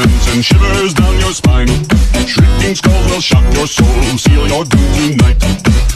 hands and shivers down your spine. Shrieking skulls will shock your soul, seal your doom tonight.